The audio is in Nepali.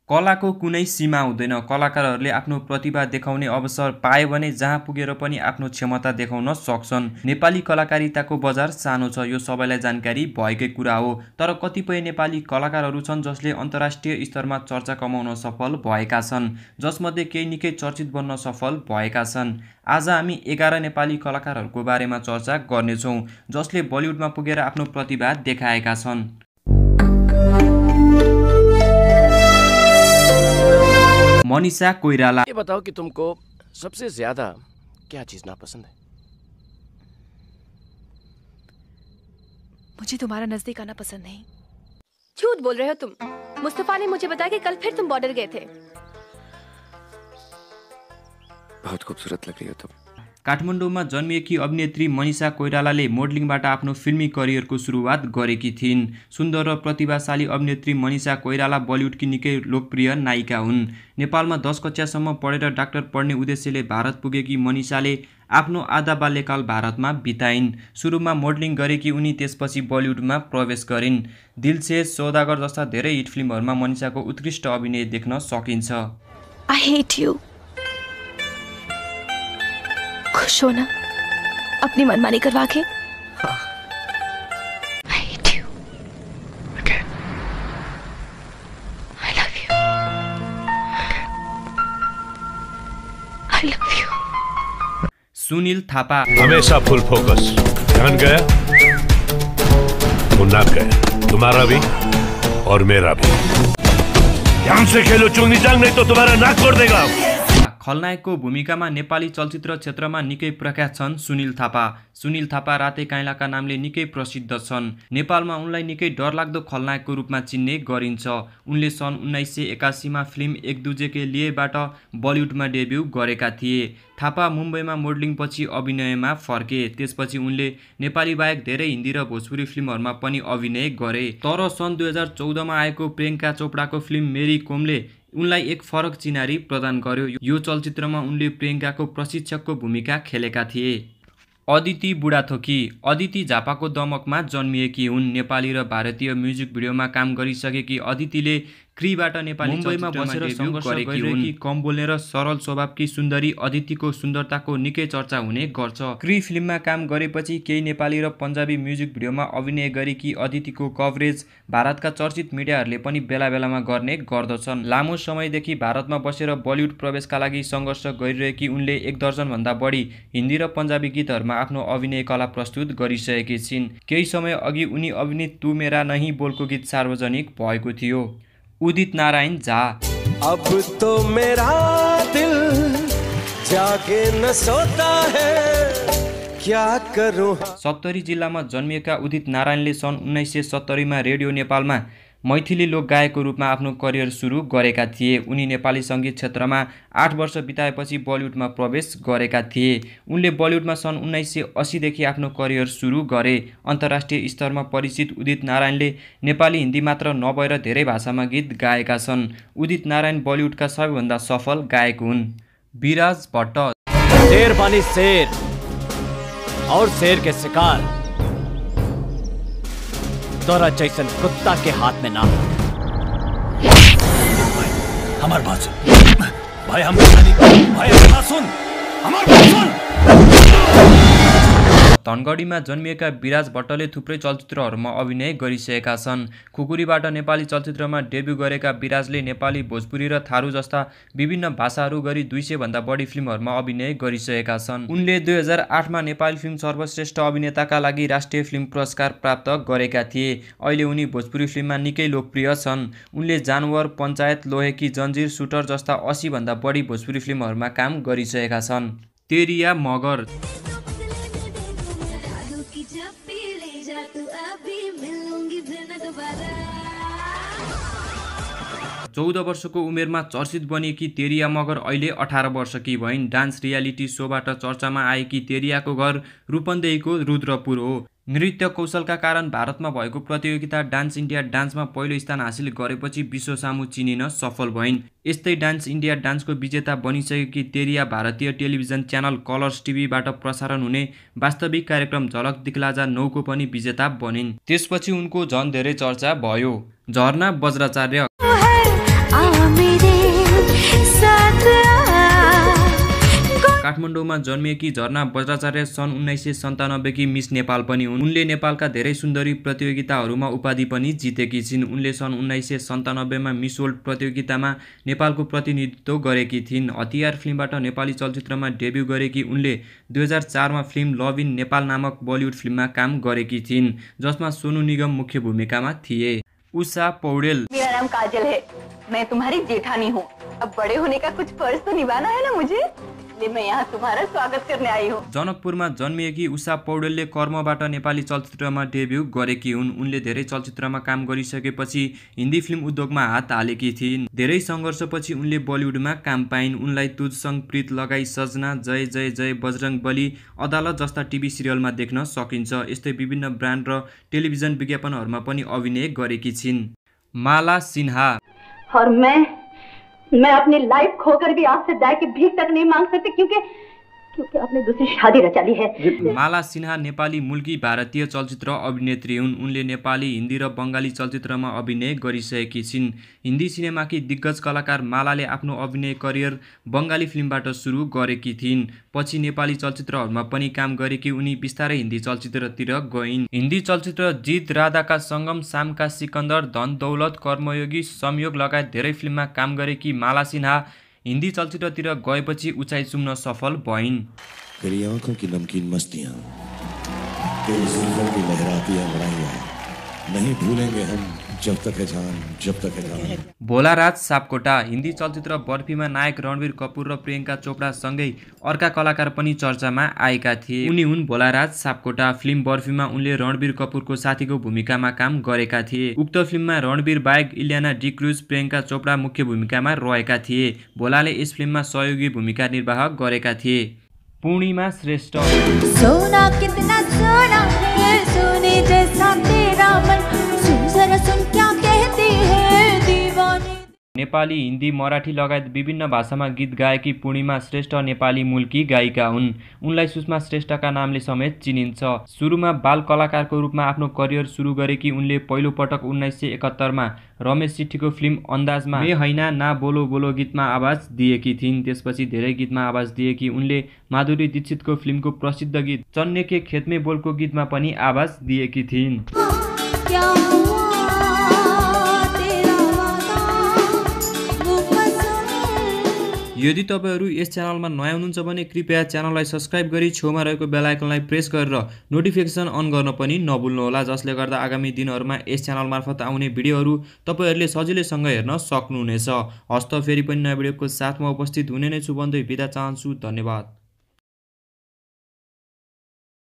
कलाको कुनै सीमा हुँदैन। कलाकारहरूले आफ्नो प्रतिभा देखाउने अवसर पाए भने जहाँ पुगेर पनि आफ्नो क्षमता देखाउन सक्छन्। नेपाली कलाकारिताको बजार सानो छ, यो सबैलाई जानकारी भएकै कुरा हो। तर कतिपय नेपाली कलाकारहरू छन् जसले अन्तर्राष्ट्रिय स्तरमा चर्चा कमाउन सफल भएका छन्, जसमध्ये केही निकै चर्चित बन्न सफल भएका छन्। आज हामी 11 नेपाली कलाकारहरूको बारेमा चर्चा गर्नेछौँ जसले बलिउडमा पुगेर आफ्नो प्रतिभा देखाएका छन्। मनीषा कोइराला। ये बताओ कि तुमको सबसे ज्यादा क्या चीज नापसंद है? मुझे तुम्हारा नजदीक आना पसंद नहीं। झूठ बोल रहे हो तुम। मुस्तफा ने मुझे बताया कि कल फिर तुम बॉर्डर गए थे। बहुत खूबसूरत लग रही हो तुम। काठमाडौँमा जन्मिएकी अभिनेत्री मनीषा कोइरालाले मोडलिङबाट आफ्नो फिल्मी करियरको सुरुवात गरेकी थिइन्। सुन्दर र प्रतिभाशाली अभिनेत्री मनीषा कोइराला बलिउडकी निकै लोकप्रिय नायिका हुन्। नेपालमा 10 कक्षासम्म पढेर डाक्टर पढ्ने उद्देश्यले भारत पुगेकी मनीषाले आफ्नो आधा बाल्यकाल भारतमा बिताइन्। सुरुमा मोडलिङ गरेकी उनी त्यसपछि बलिउडमा प्रवेश गरिन्। दिल से सौदागर जस्ता धेरै हिट फिल्महरूमा मनीषाको उत्कृष्ट अभिनय देख्न सकिन्छ। I hate you। खुश हो ना अपनी मनमानी करवा के? I hate you। Okay। I love you। Okay। I love you। Sunil Thapa. हमेशा फुल फोकस। ध्यान गया, मुन्ना गया, तुम्हारा भी और मेरा भी। ध्यान से खेलो चुंगी जंग, नहीं तो तुम्हारा नाक तोड़ देगा। खलनायकको भूमिकामा नेपाली चलचित्र क्षेत्रमा निकै प्रख्यात छन् सुनील थापा। सुनील थापा राते काइलाका नामले निकै प्रसिद्ध छन्। नेपालमा उनलाई निकै डरलाग्दो खलनायकको रूपमा चिन्ने गरिन्छ। उनले सन् 1981 मा फिल्म एक दूजे के लिएबाट बलिउडमा डेब्यू गरेका थिए। थापा मुम्बईमा मोडलिङपछि अभिनयमा फर्के। त्यसपछि उनले नेपाली बाहेक धेरै हिन्दी र भोजपुरी फिल्महरूमा पनि अभिनय गरे। तर सन् 2014 मा आएको प्रियङ्का चोपडाको फिल्म मेरी कोमले उनलाई एक फरक चिनारी प्रदान गर्यो। यो चलचित्रमा उनले प्रियङ्काको प्रशिक्षकको भूमिका खेलेका थिए। अदिति बुढाथोकी। अदिति झापाको दमकमा जन्मिएकी हुन्। नेपाली र भारतीय म्युजिक भिडियोमा काम गरिसकेकी अदितिले क्रीबाट नेपाली मुम्बईमा बसेर सङ्घर्ष गरेकी कम बोल्ने र सरल स्वभावकी सुन्दरी अदितिको सुन्दरताको निकै चर्चा हुने गर्छ। क्री फिल्ममा काम गरेपछि केही नेपाली र पन्जाबी म्युजिक भिडियोमा अभिनय गरेकी अदितिको कभरेज भारतका चर्चित मिडियाहरूले पनि बेला बेलामा गर्ने गर्दछन्। लामो समयदेखि भारतमा बसेर बलिउड प्रवेशका लागि सङ्घर्ष गरिरहेकी उनले 1 दर्जनभन्दा बढी हिन्दी र पन्जाबी गीतहरूमा आफ्नो अभिनय कला प्रस्तुत गरिसकेकी छिन्। केही समय अघि उनी अभिनीत तू मेरा नहीं बोलको गीत सार्वजनिक भएको थियो। उदित नारायण झा। अब तो मेरा दिल जागे न सोता है, क्या करूं। 70 जिल्लामा जन्मिएका उदित नारायणले सन् 1970 मा रेडियो नेपालमा मैथिली लोकगायकको रूपमा आफ्नो करियर सुरु गरेका थिए। उनी नेपाली सङ्गीत क्षेत्रमा 8 वर्ष बिताएपछि बलिउडमा प्रवेश गरेका थिए। उनले बलिउडमा सन् 1980 देखि आफ्नो करियर सुरु गरे। अन्तर्राष्ट्रिय स्तरमा परिचित उदित नारायणले नेपाली हिन्दी मात्र नभएर धेरै भाषामा गीत गाएका छन्। उदित नारायण बलिउडका सबैभन्दा सफल गायक हुन्। विराज भट्ट। शेर पानी शेर और शेर के शिकार तोरा जैसन कुत्ता के हाथ में ना। हमार बात सुन भाई, हम भाई बात सुन, हमार बात सुन। धनगढीमा जन्मिएका विराज भट्टले थुप्रै चलचित्रहरूमा अभिनय गरिसकेका छन्। खुकुरीबाट नेपाली चलचित्रमा डेब्यू गरेका विराजले नेपाली, भोजपुरी र थारू जस्ता विभिन्न भाषाहरू गरी 200 भन्दा बढी फिल्महरूमा अभिनय गरिसकेका छन्। उनले 2008 मा नेपाली फिल्म सर्वश्रेष्ठ अभिनेताका लागि राष्ट्रिय फिल्म पुरस्कार प्राप्त गरेका थिए। अहिले उनी भोजपुरी फिल्ममा निकै लोकप्रिय छन्। उनले जानवर, पञ्चायत, लोहेकी जन्जिर, सुटर जस्ता 80 भन्दा बढी भोजपुरी फिल्महरूमा काम गरिसकेका छन्। तेरिया मगर। 14 वर्षको उमेरमा चर्चित बनिएकी तेरिया मगर अहिले 18 वर्षकी भइन्। डान्स रियालिटी सोबाट चर्चामा आएकी तेरियाको घर रूपन्देहीको रुद्रपुर हो। नृत्य कौशलका कारण भारतमा भएको प्रतियोगिता डान्स इन्डिया डान्समा पहिलो स्थान हासिल गरेपछि विश्व सामु चिनिन सफल भइन्। यस्तै डान्स इन्डिया डान्सको विजेता बनिसकेकी तेरिया भारतीय टेलिभिजन च्यानल कलर्स टिभीबाट प्रसारण हुने वास्तविक कार्यक्रम झलक दिखलाजा 9 को पनि विजेता बनिन्। त्यसपछि उनको झन धेरै चर्चा भयो। झरना बज्राचार्य। काठमाडौँमा जन्मिएकी झरना बज्राचार्य सन् 1997 की मिस नेपाल पनि हुन्। उनले नेपालका धेरै सुन्दरी प्रतियोगिताहरूमा उपाधि पनि जितेकी छिन्। उनले सन् 1997 मा मिस वर्ल्ड प्रतियोगितामा नेपालको प्रतिनिधित्व गरेकी थिइन्। हतियार फिल्मबाट नेपाली चलचित्रमा डेब्यू गरेकी उनले 2004 मा फिल्म लभ इन नेपाल नामक बलिउड फिल्ममा काम गरेकी थिइन्, जसमा सोनू निगम मुख्य भूमिकामा थिए। उषा पौडेल। मेरा नाम काजल है, मैं तुम्हारी जेठानी हूँ। अब बड़े होने का कुछ फर्ज तो निभाना है ना मुझे, इसलिए मैं यहाँ तुम्हारा स्वागत करने आई हूँ। जनकपुरमा जन्मिएकी उषा पौडेलले कर्मबाट नेपाली चलचित्रमा डेब्यू गरेकी हुन्। उनले धेरै चलचित्रमा काम गरिसकेपछि हिन्दी फिल्म उद्योगमा हात हालेकी थिइन्। धेरै सङ्घर्षपछि उनले बलिउडमा काम पाइन्। उनलाई तुझसँग प्रीत लगाई, सजना, जय जय जय, बजरंग बली, अदालत जस्ता टिभी सिरियलमा देख्न सकिन्छ। यस्तै विभिन्न ब्रान्ड र टेलिभिजन विज्ञापनहरूमा पनि अभिनय गरेकी छिन्। माला सिन्हा। और मैं अपनी लाइफ खोकर भी आपसे दाय की भीख तक नहीं मांग सकती, क्योंकि आपने दूसरी शादी रचा ली है। माला सिन्हा नेपाली मूलकी भारतीय चलचित्र अभिनेत्री हुन्। उनले नेपाली, हिन्दी र बङ्गाली चलचित्रमा अभिनय गरिसकेकी छिन्। हिन्दी सिनेमाकी दिग्गज कलाकार मालाले आफ्नो अभिनय करियर बङ्गाली फिल्मबाट सुरु गरेकी थिइन्। पछि नेपाली चलचित्रहरूमा पनि काम गरेकी उनी बिस्तारै हिन्दी चलचित्रतिर गइन्। हिन्दी चलचित्र जित, राधाका सङ्गम, शामका सिकन्दर, धन दौलत, कर्मयोगी, संयोग लगायत धेरै फिल्ममा काम गरेकी माला सिन्हा हिन्दी चलचित्रतिर गएपछि उचाइ चुम्न सफल भइन्। तेरी आंखों की नमकीन मस्तियां, तेरी जुल्फों की लहराती अंगड़ाइयां, नहीं भूलेंगे हम जब तक है जान, जब तक है जान। भोलाराज सापकोटा। हिन्दी चलचित्र बर्फीमा नायक रणवीर कपूर र प्रियङ्का चोपडा सँगै अर्का कलाकार पनि चर्चामा आएका थिए। उनी हुन् भोलाराज सापकोटा। फिल्म बर्फीमा उनले रणवीर कपूरको साथीको भूमिकामा काम गरेका थिए। उक्त फिल्ममा रणवीर बाहेक इलियाना डिक्रुज, प्रियङ्का चोपडा मुख्य भूमिकामा रहेका थिए। भोलाले यस फिल्ममा सहयोगी भूमिका निर्वाह गरेका थिए। पूर्णिमा श्रेष्ठ। सोना कितना सोना है, सोने जैसा तेरा मन, सुन जरा सुन क्या कहती है दीवानी। नेपाली, हिन्दी, मराठी लगायत विभिन्न भाषामा गीत गाएकी पूर्णिमा श्रेष्ठ नेपाली मूलकी गायिका हुन्। उनलाई सुषमा श्रेष्ठका नामले समेत चिनिन्छ। सुरुमा बाल कलाकारको रूपमा आफ्नो करियर सुरु गरेकी उनले पहिलो पटक 1971 मा रमेश सिट्ठीको फिल्म अन्दाजमा मे हैना ना बोलो बोलो गीतमा आवाज दिएकी थिइन्। त्यसपछि धेरै गीतमा आवाज दिएकी उनले माधुरी दीक्षितको फिल्मको प्रसिद्ध गीत चन्ने के खेतमे बोलको गीतमा पनि आवाज दिएकी थिइन्। यदि तपाईहरू यस च्यानलमा नयाँ हुनुहुन्छ भने कृपया च्यानललाई सब्स्क्राइब गरी छेउमा रहेको बेल आइकनलाई प्रेस गरेर नोटिफिकेसन अन गर्न पनि नभुल्नुहोला, जसले गर्दा आगामी दिनहरूमा यस च्यानल मार्फत आउने भिडियोहरू तपाईहरूले सजिलैसँग हेर्न सक्नुहुनेछ। हस्त फेरि पनि नयाँ भिडियोको साथमा उपस्थित हुने नै छु भन्दै बिदा चाहन्छु। धन्यवाद।